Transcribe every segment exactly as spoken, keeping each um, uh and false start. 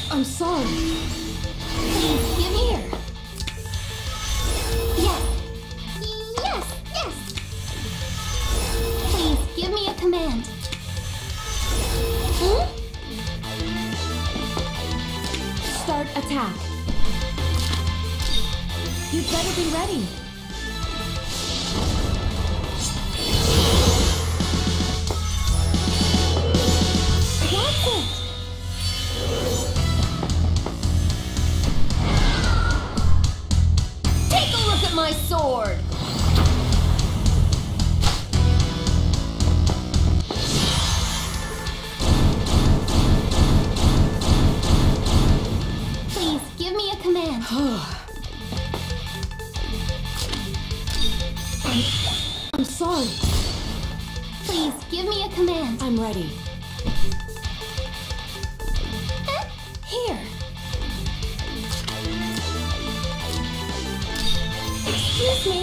I'm sorry. Please, give here. Yes. Yes, yes. Please, give me a command. Hmm? Start attack. You'd better be ready. That's it. Take a look at my sword. Please, give me a command. I'm, I'm sorry. Please, give me a command. I'm ready. Eh, here. Excuse me?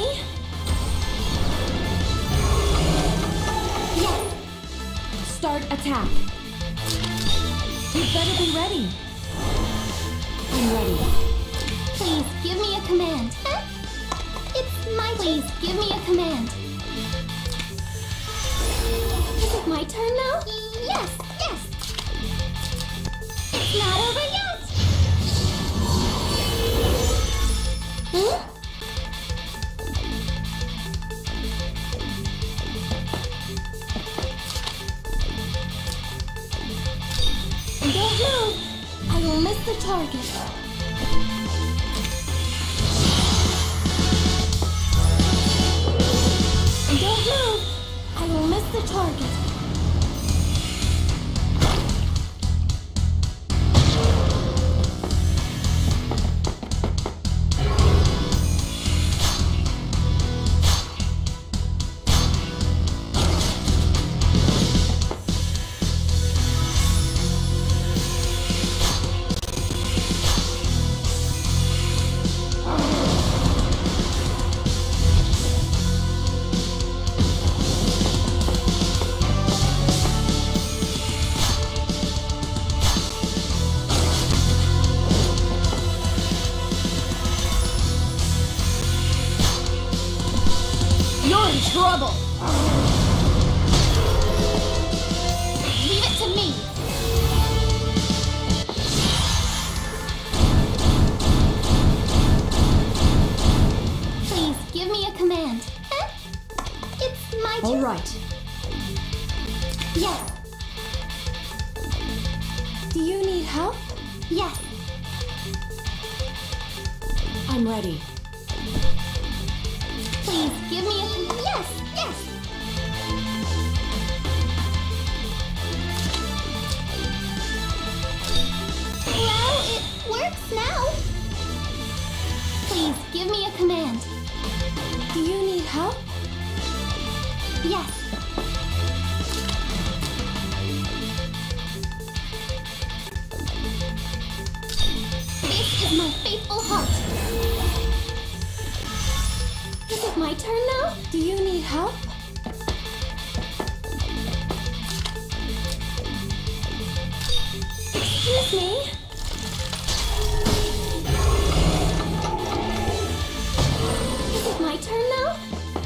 Yes. Start attack. You'd better be ready. I'm ready. Please, give me a command. Huh? It's my Please, give me a command. Is it my turn now? Yes, yes. It's not over yet. Hmm? Don't move. I will miss the target. Don't move! I will miss the target. You're in trouble! Leave it to me! Please, give me a command. Eh? It's my turn. All right. Yes. Do you need help? Yes. I'm ready. Please, give me a... Yes, yes! Well, it works now. Please, give me a command. Do you need help? Yes. This is my faithful heart. Is it my turn now? Do you need help? Excuse me? Is it my turn now?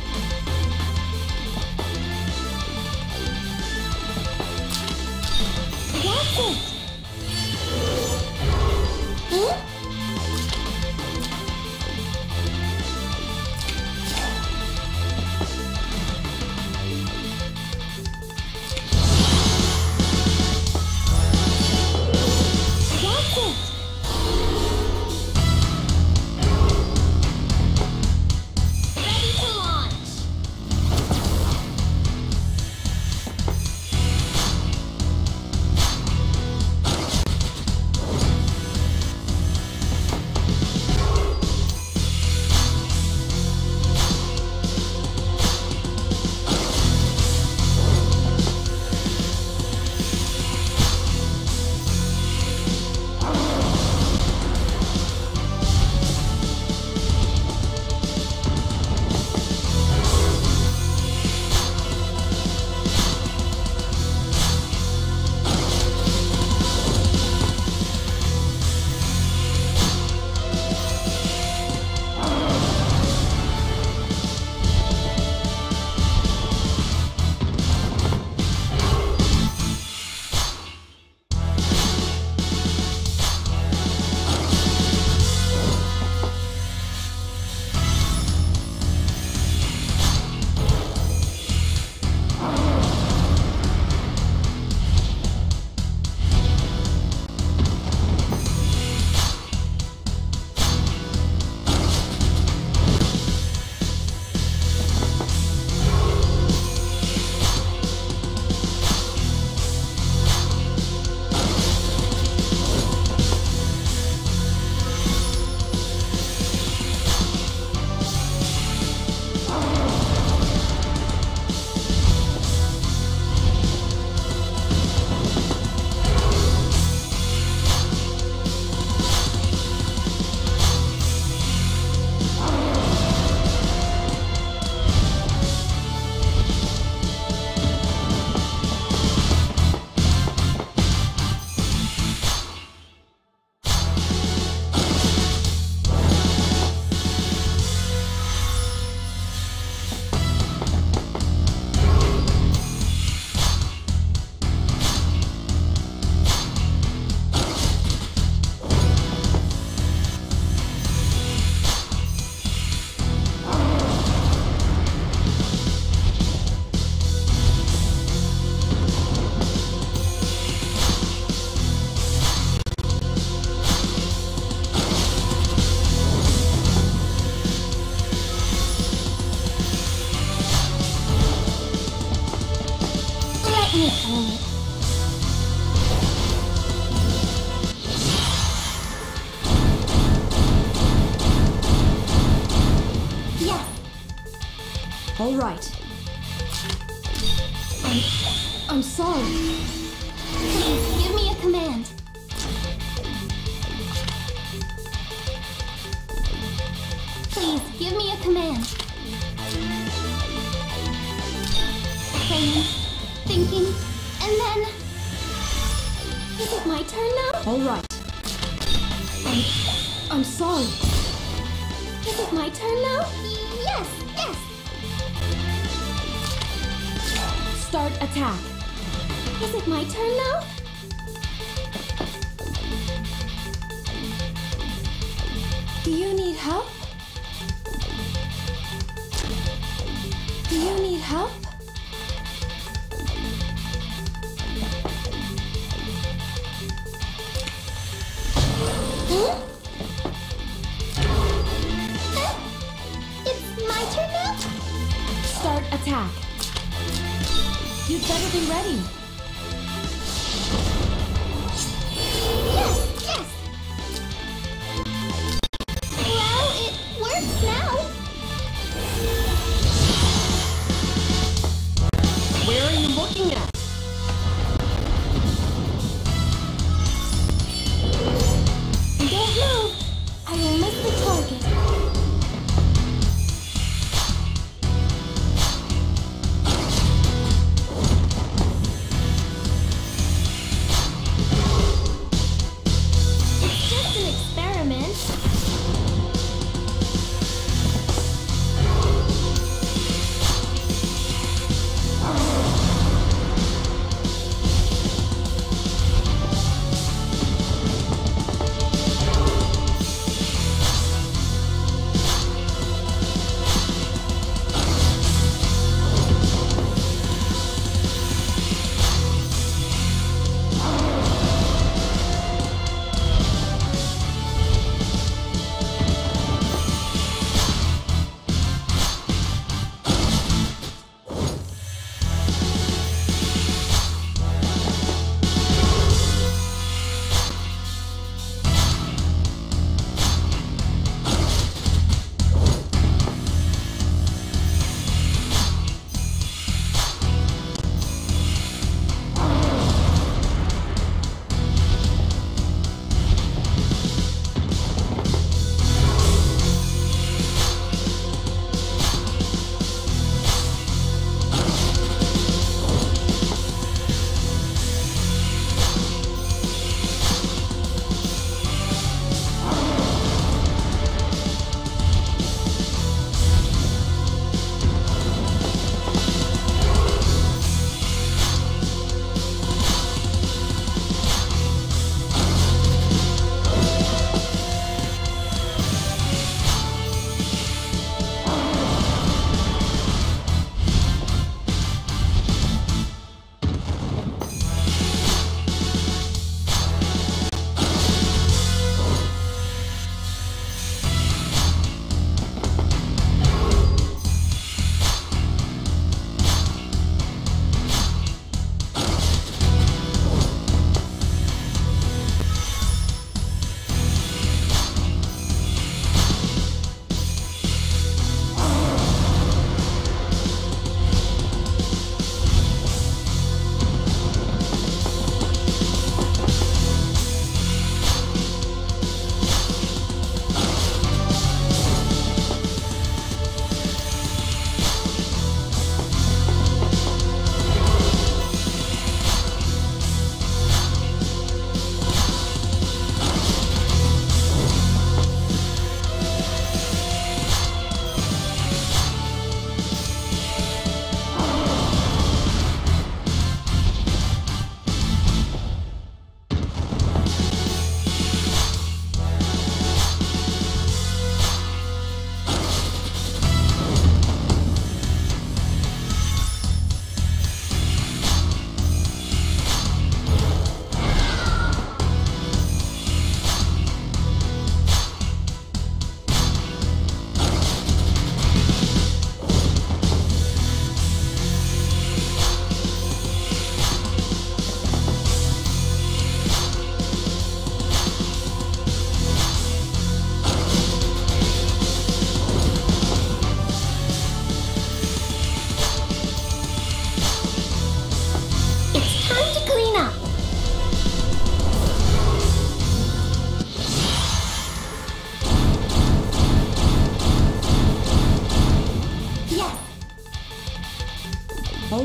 That's it! Huh? All right. I'm, I'm sorry. Please, give me a command. Please, give me a command. Praying, thinking, and then... Is it my turn now? All right. I'm, I'm sorry. Is it my turn now? Yes, yes. Start attack. Is it my turn now? Do you need help? Do you need help? Huh? It's my turn now? Start attack. You'd better be ready. Yes, yes. Well, it works now. Where are you looking at? Don't move. I will miss the target.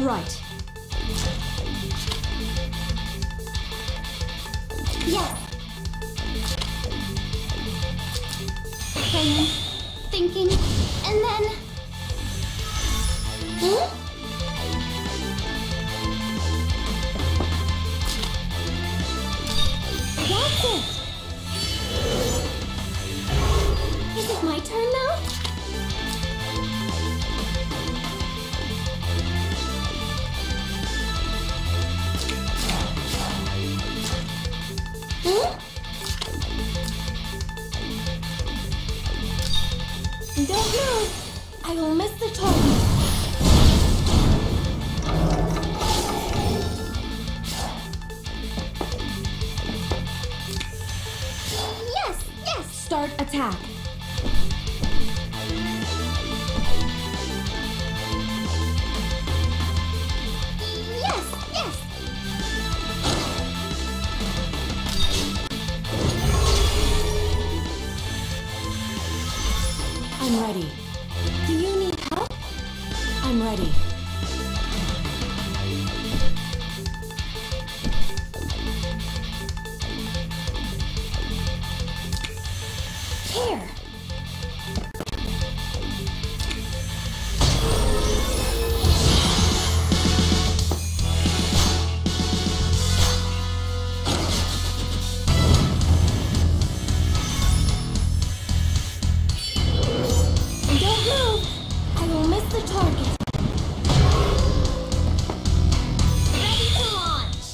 right. Yes. Praying, thinking, and then... Hmm? That's it! Is it my turn now? Hmm? Don't move! I will miss the target! Yes! Yes! Start attack! Yes! Yes! I'm ready. Do you need help? I'm ready. Here. Don't move! I will miss the target. Ready to launch!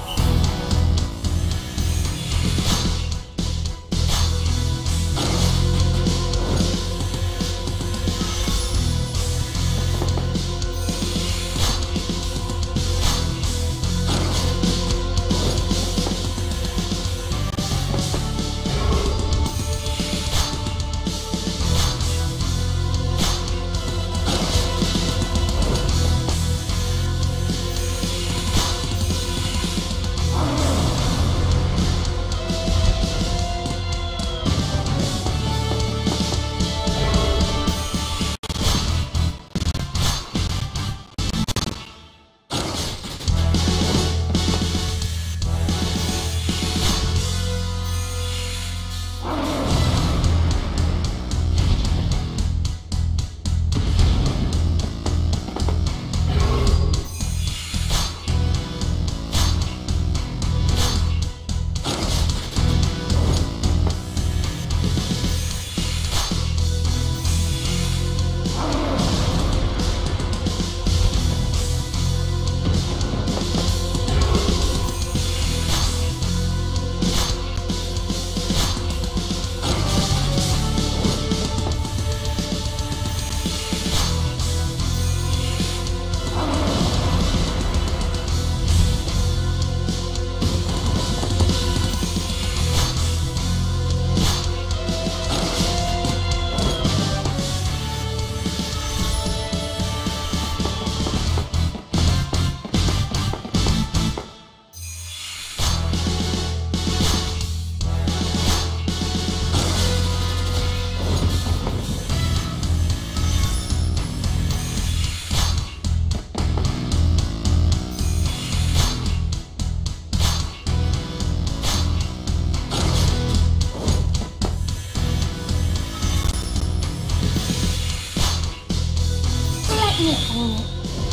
Let me clean it.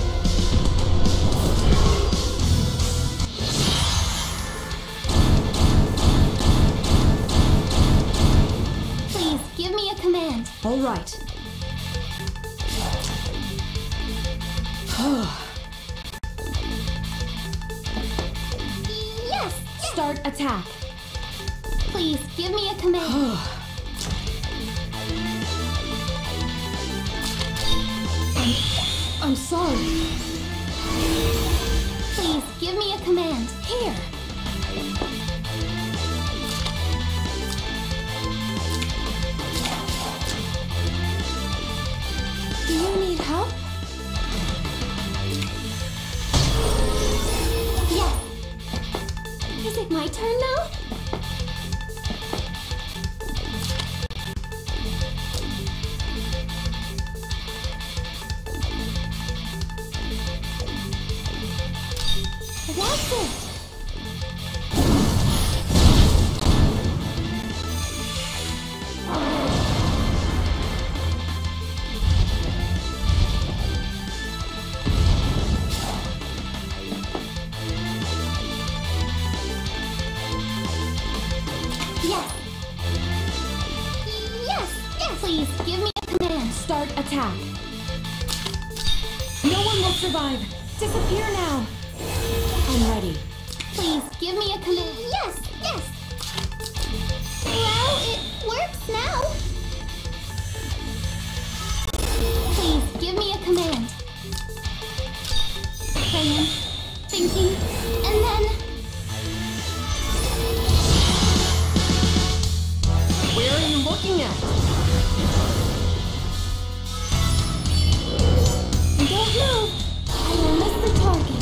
Please, give me a command. All right. Yes! Start attack. Please, give me a command. I'm, I'm sorry. Please, give me a command. Here. Do you need help? Yes. Is it my turn now? Yes! Yes! Yes! Please, give me a command. Start attack. No one will survive. Disappear now. I'm ready. Please, give me a command. Yes! Yes! Well, it works now. Please, give me a command. Praying, thinking, and then... Where are you looking at? Don't move! I will miss the target.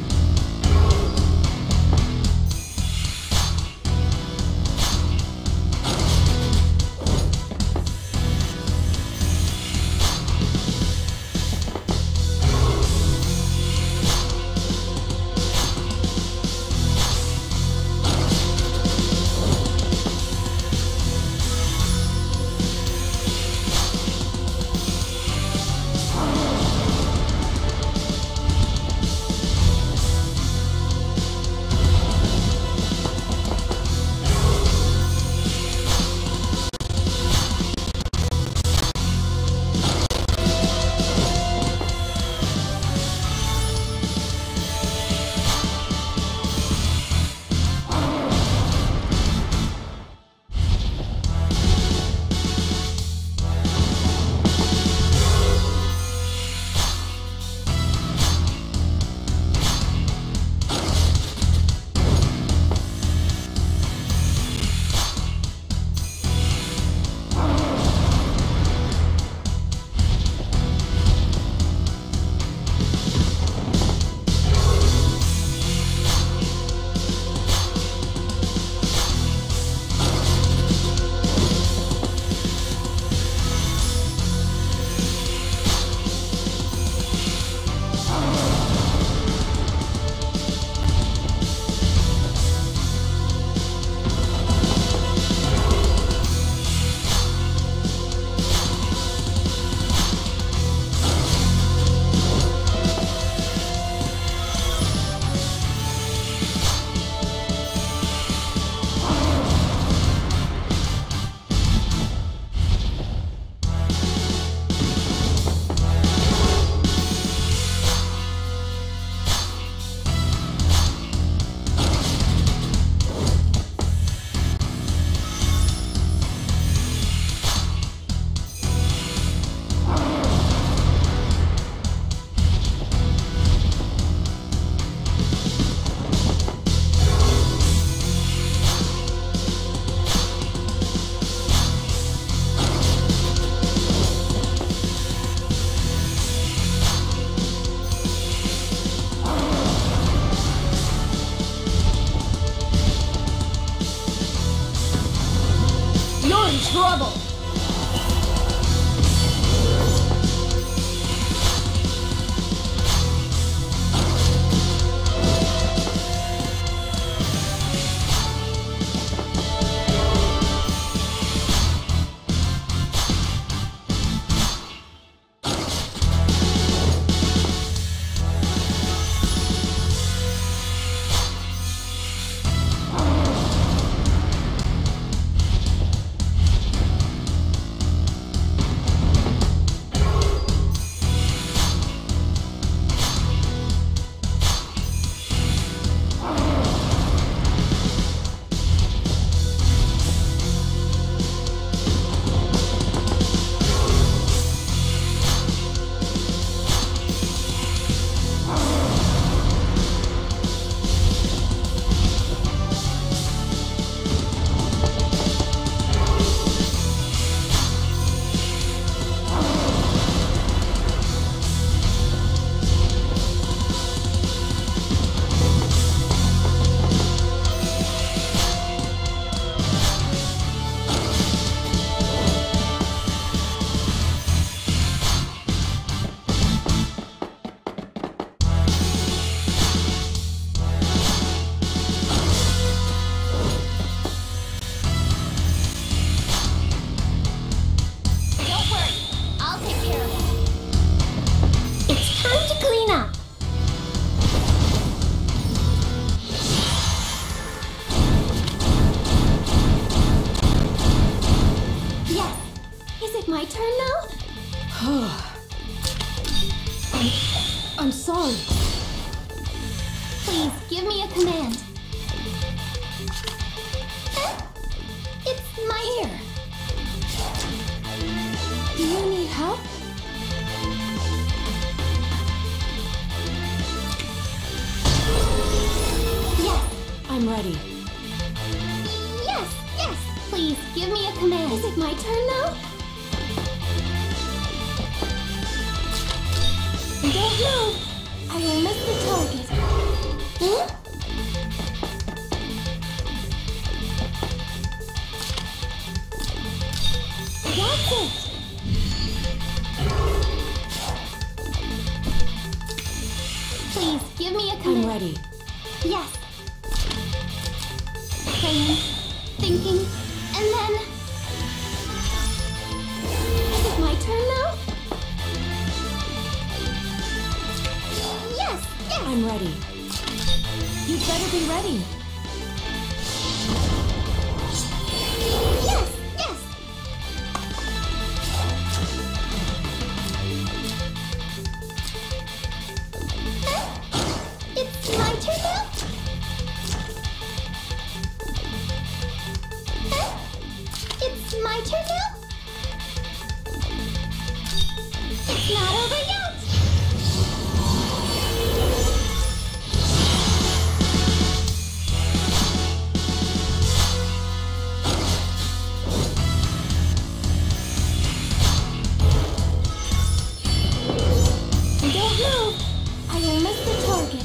Trouble! my turn now? I'm, I'm sorry. Please give me a command. Eh? It's my here. Do you need help? Yes, I'm ready. yes, yes. Please give me a command. Is it my turn now? Don't move. I will miss the target. Hmm? That's it. Please give me a I'm command. ready. Yes. Praying, thinking, and then... Is it my turn now? Yes, yes. I'm ready. You'd better be ready. Yes, yes. Huh? It's my turn now? Huh? It's my turn now? It's not over yet. Don't move. I will miss the target.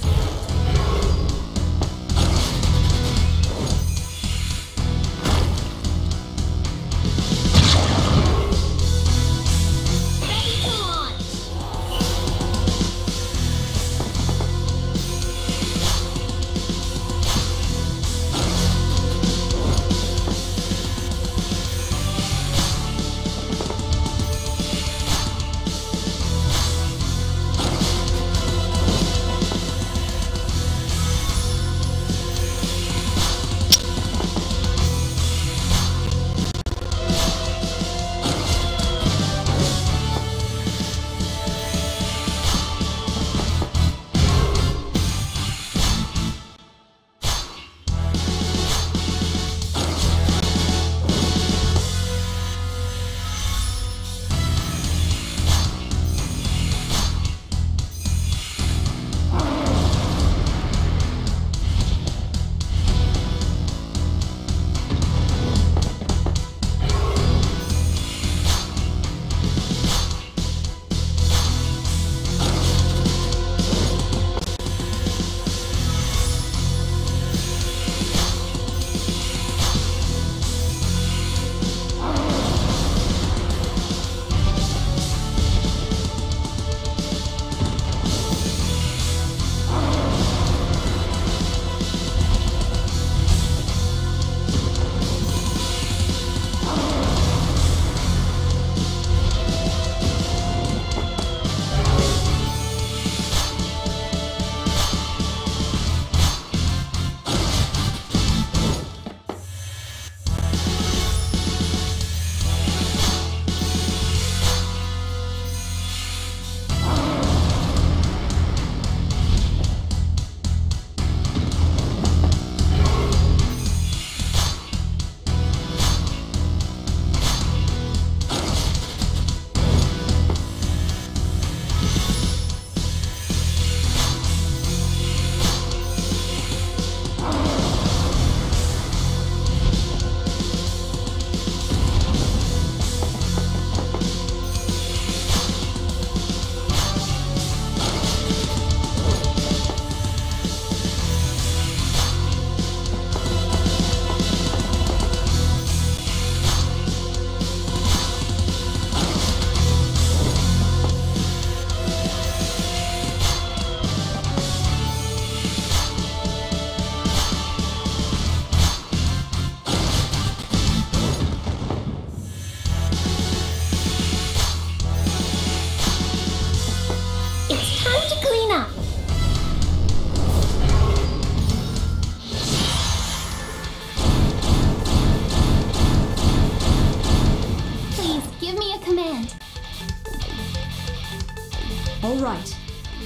All right.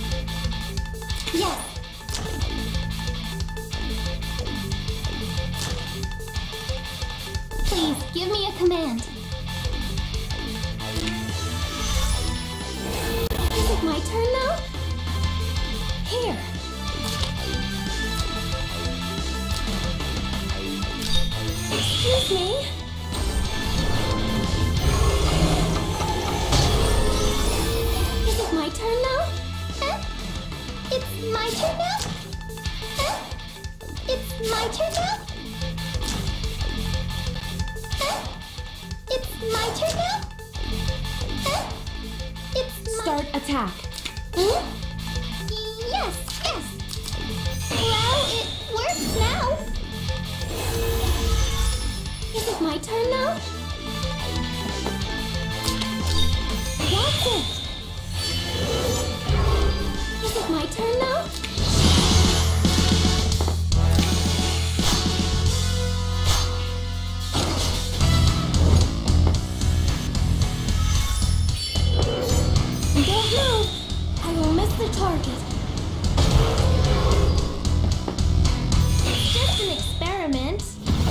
Yes. Please, give me a command. Is it my turn now? Here. Excuse me. Is it my turn now? Huh? It's my turn now? Huh? It's my turn now? Huh? It's my turn now? Huh? It's my... Start attack. Hmm? Yes, yes. Well, it works now. Is it my turn now? That's it. Is it my turn now? Don't move. I will miss the target. It's just an experiment.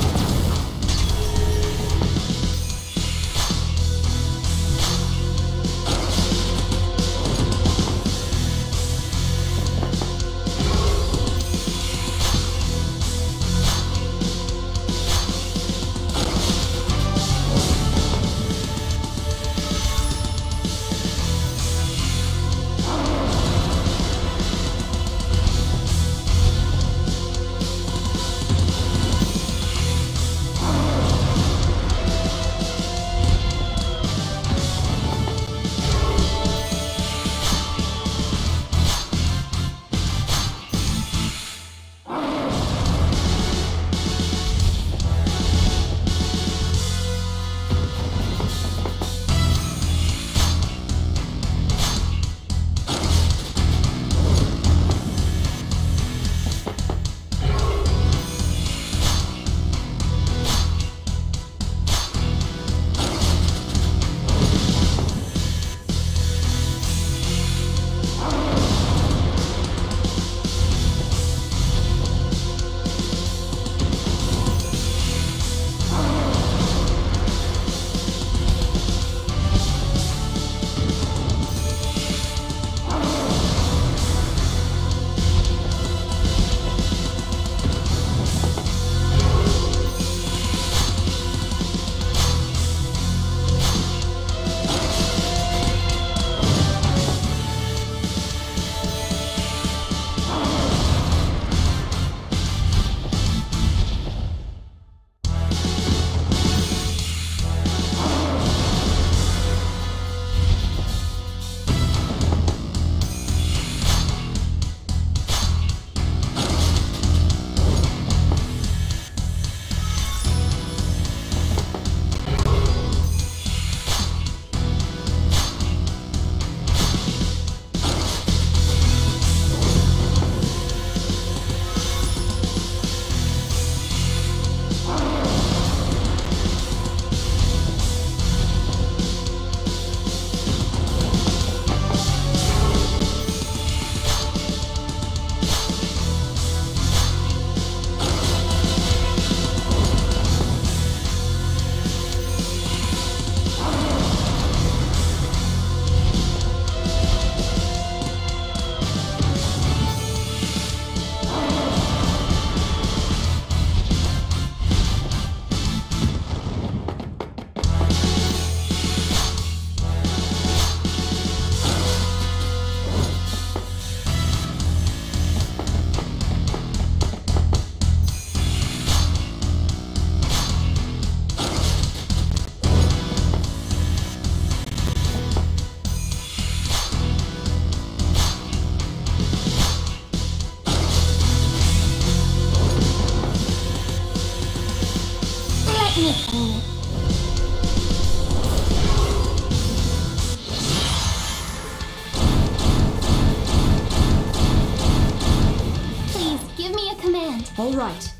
All right.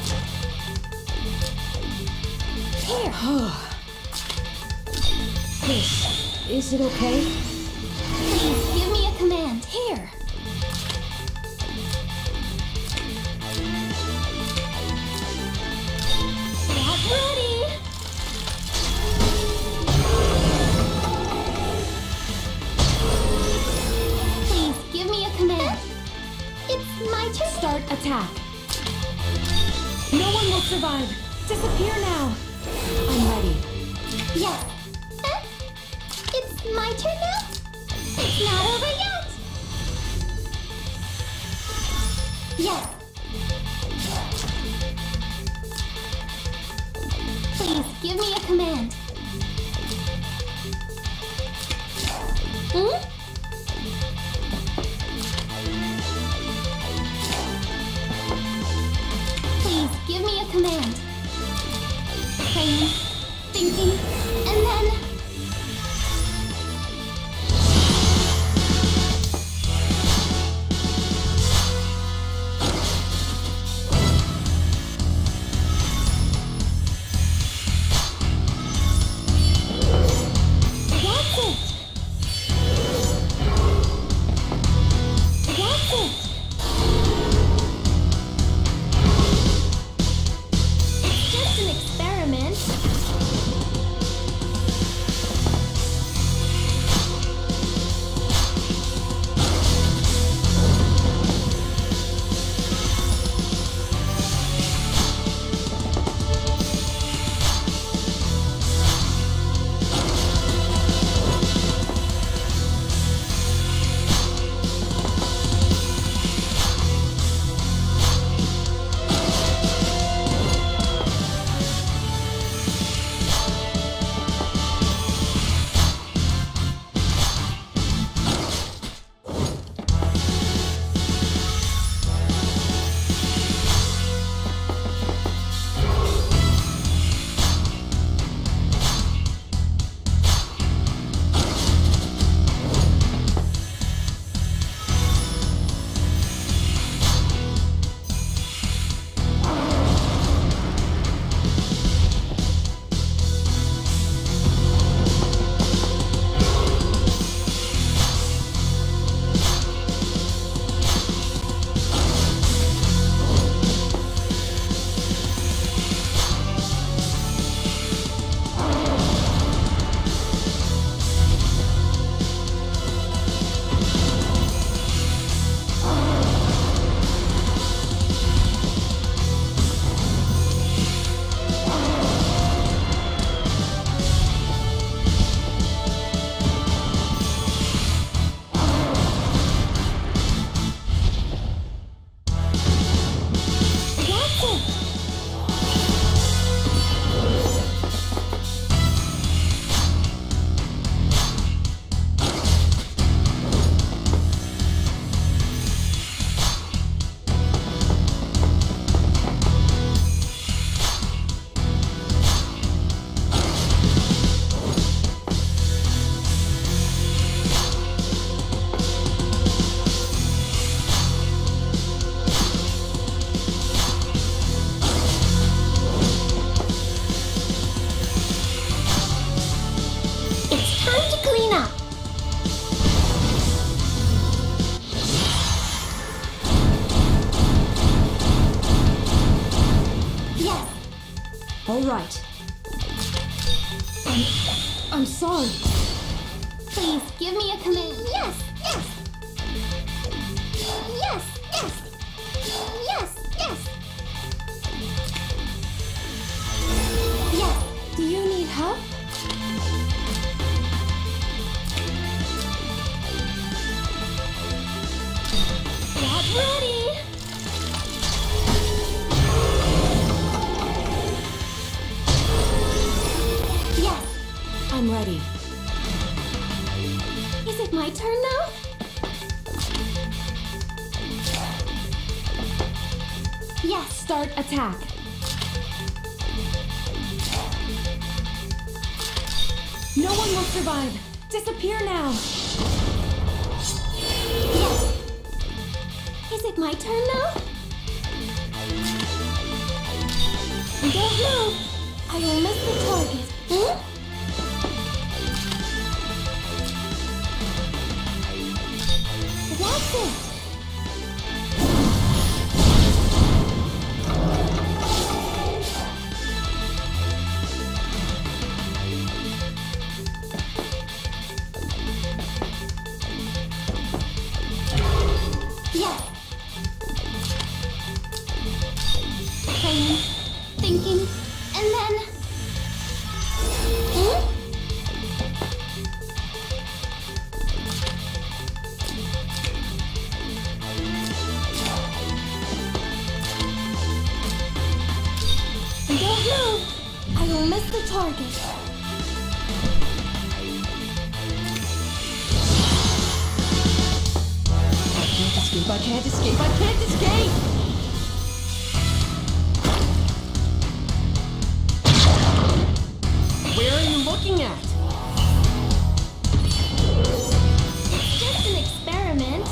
Here. This, is it okay? Please give me a command. Where? Not ready! Please give me a command. It's my turn. Start attack. No one will survive. Disappear now. I'm ready. Yes. Huh? It's my turn now? It's not over yet. Yes. Please give me a command. Hmm? Please give me a command. Praying, thinking, and then... That's it! That's it! It's just an experiment. All right. I'm, I'm sorry. Please give me a command. Yes, yes. Yes, yes. Yes, yes. Yes. Do you need help? Get ready. Yes. I'm ready. Is it my turn now? Yes. Start attack. No one will survive. Disappear now. Yes. Is it my turn now? Don't move. I will miss the target. Hmm? That's I can't escape, I can't escape! Where are you looking at? It's just an experiment.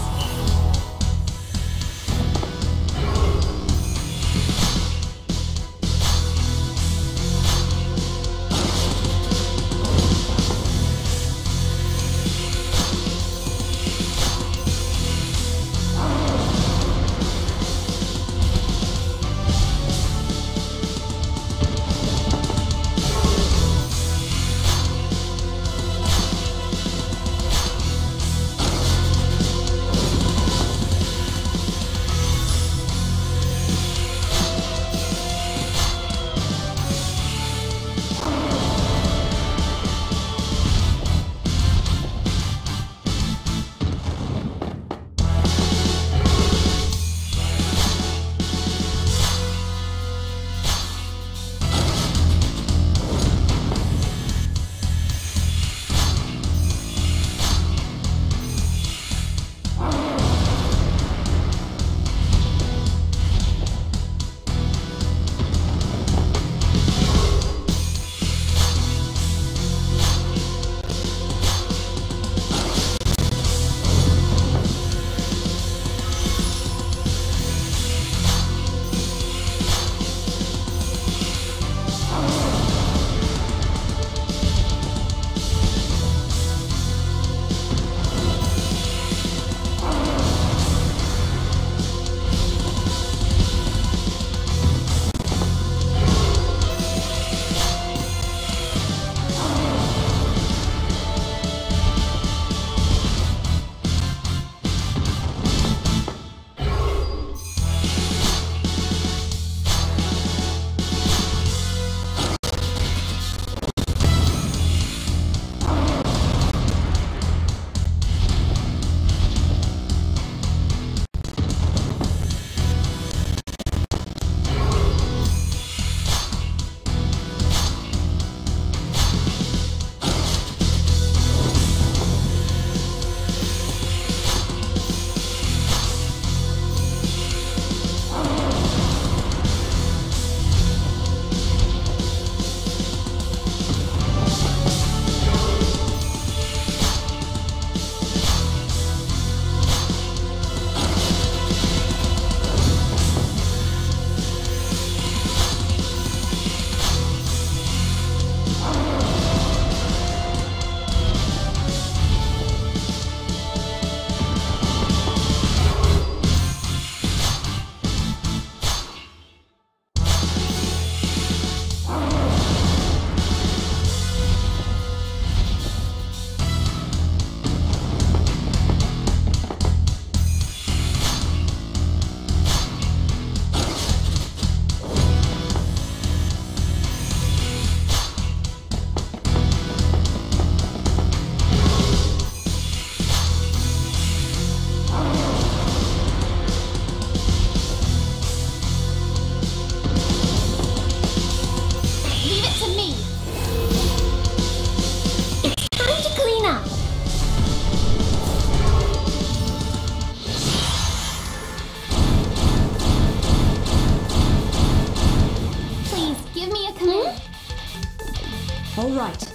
All right.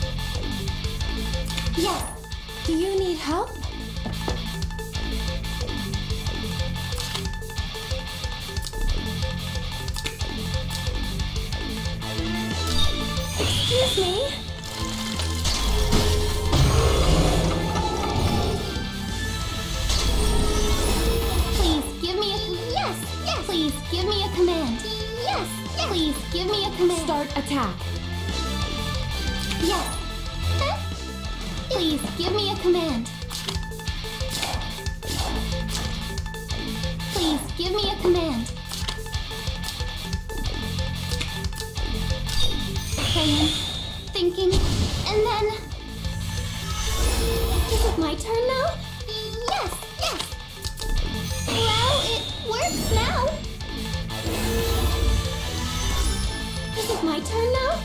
Yes. Do you need help? Excuse me. Please give me a yes. Yes. Please give me a command. Yes. Yes. Please give me a command. Start attack. Yes. Huh? Please give me a command. Please give me a command. Praying, thinking, and then... Is it my turn now? Yes, yes. Well, it works now. Is it my turn now?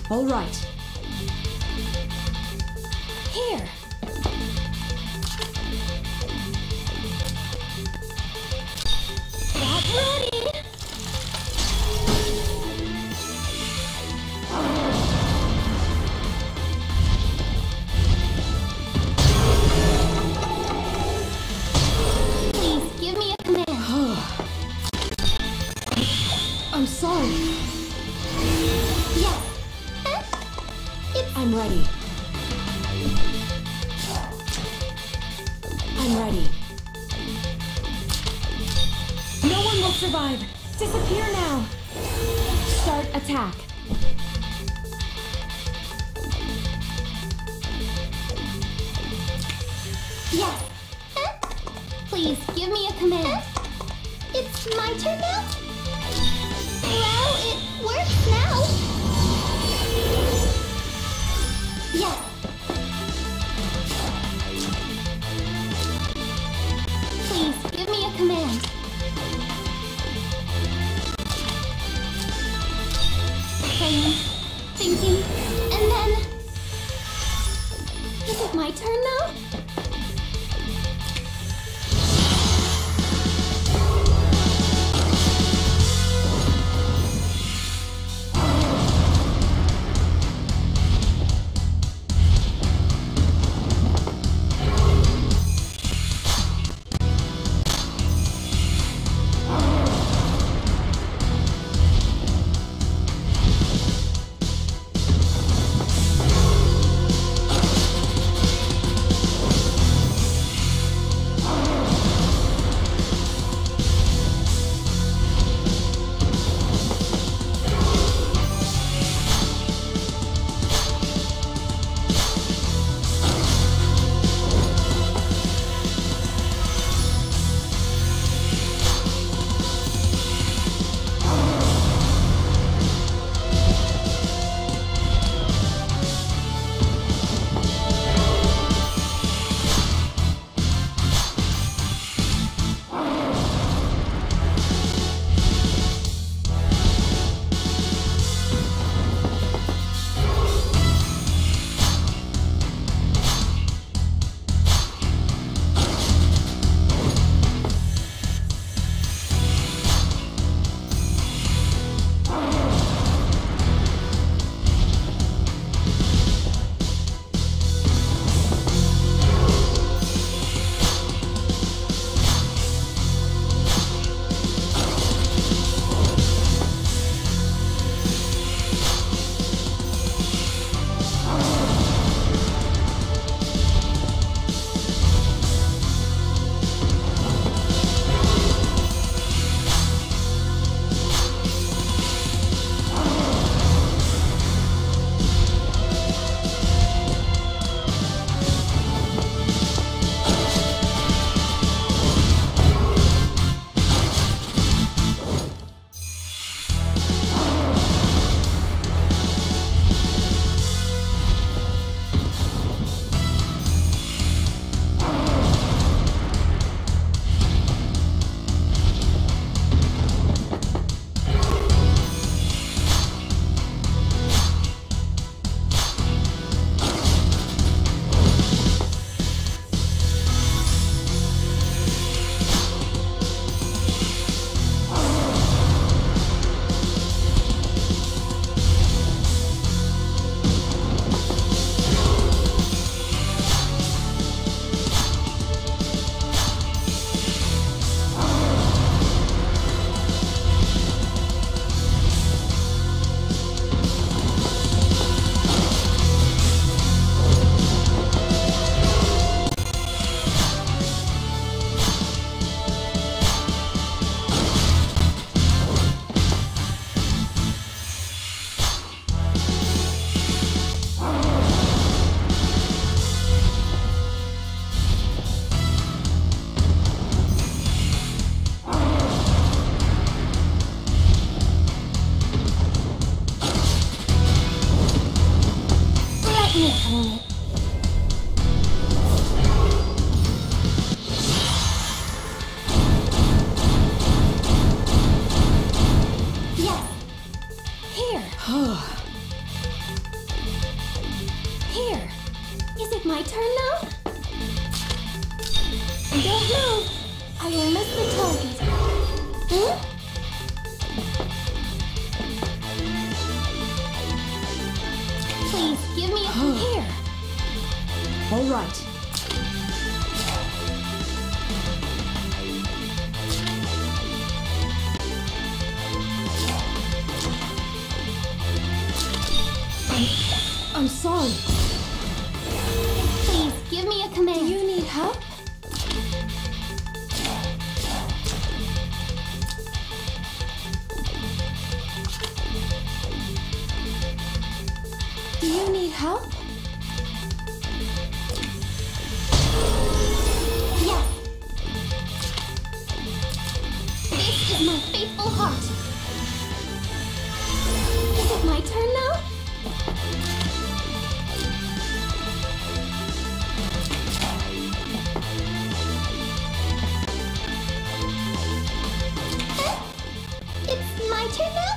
All right. Here. Get ready! Please give me a command. I'm sorry. Yes. Huh? It's I'm ready. I'm ready. No one will survive. Disappear now. Start attack. yes. Huh? Please give me a command. It's my turn now? Well, it works now. Yes. Please give me a command. Praying, thinking, and then... Is it my turn now? All right. I'm, I'm sorry. Please, give me a command. Do you need help? Do you need help? Yes. This is my faithful heart. Is it my turn now? Eh? It's my turn now?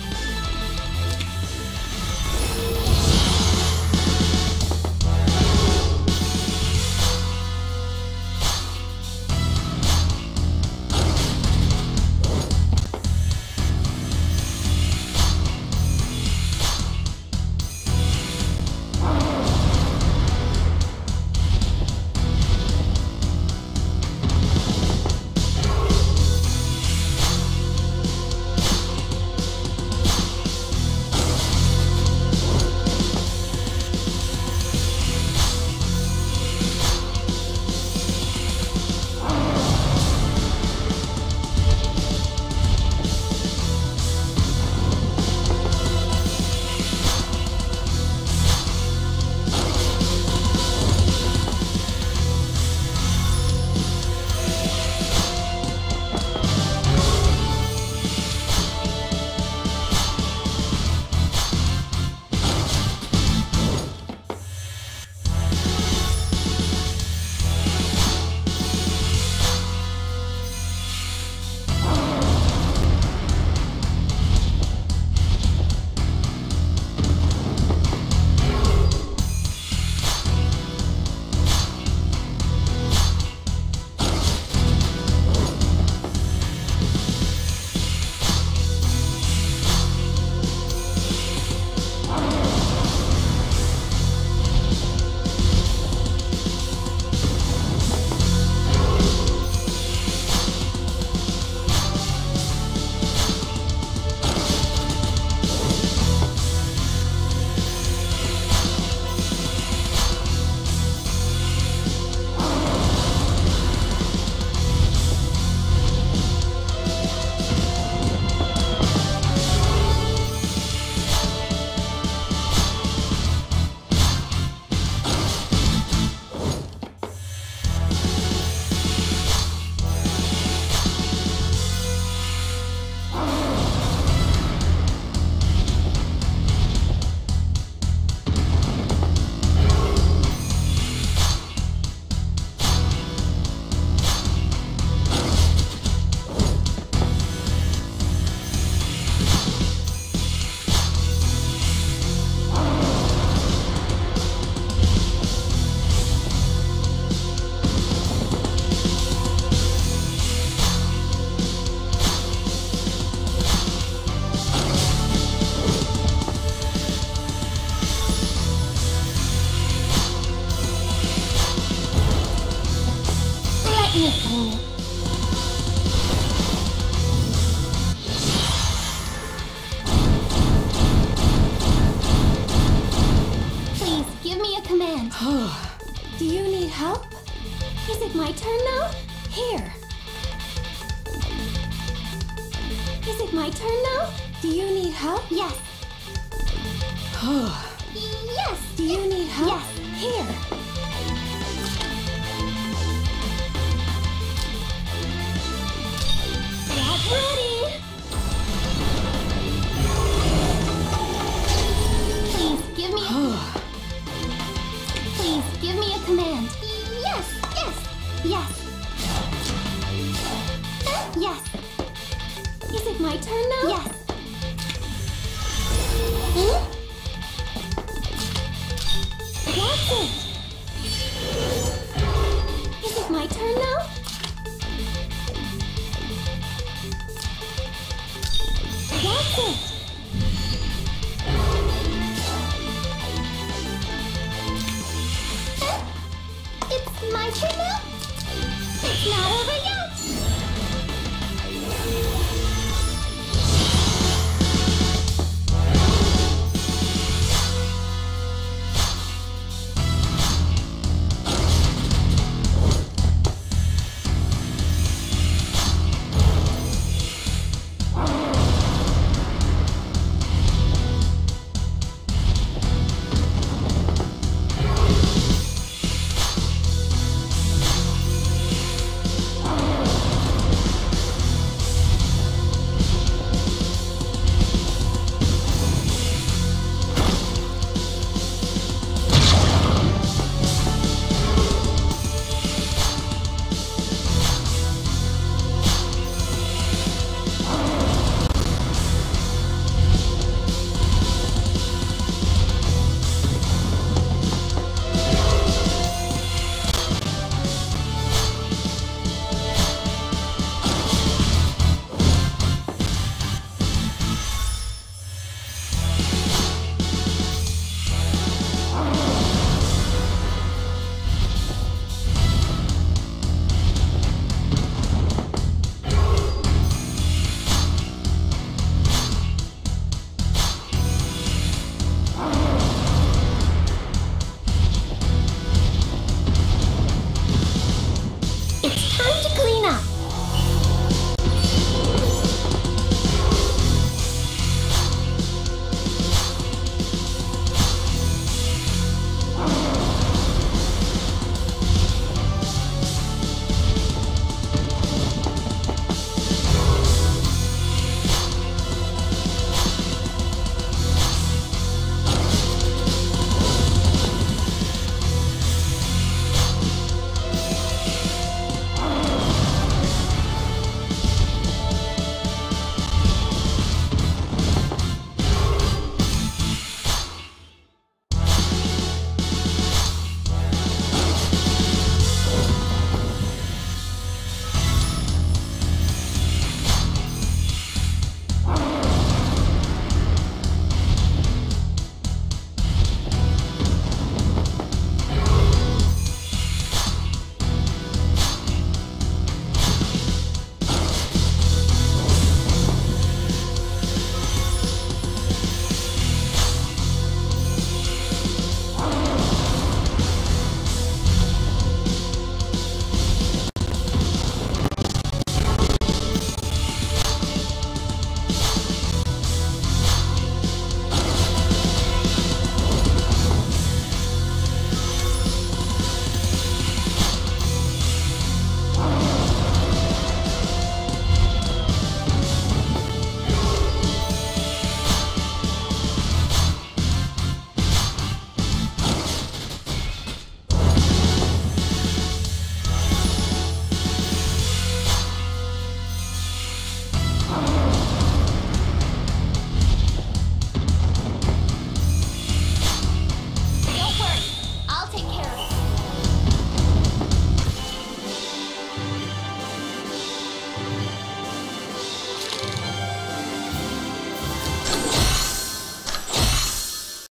Please, give me a command. Do you need help? Is it my turn now? Here. Is it my turn now? Do you need help? Yes. Yes. Do you need help? Yes. Here. Get ready. Please give me a Please give me a command. Yes. Yes. Yes. Yes. Is it my turn now? Yes. Hmm? That's it. Is it my turn now? That's it.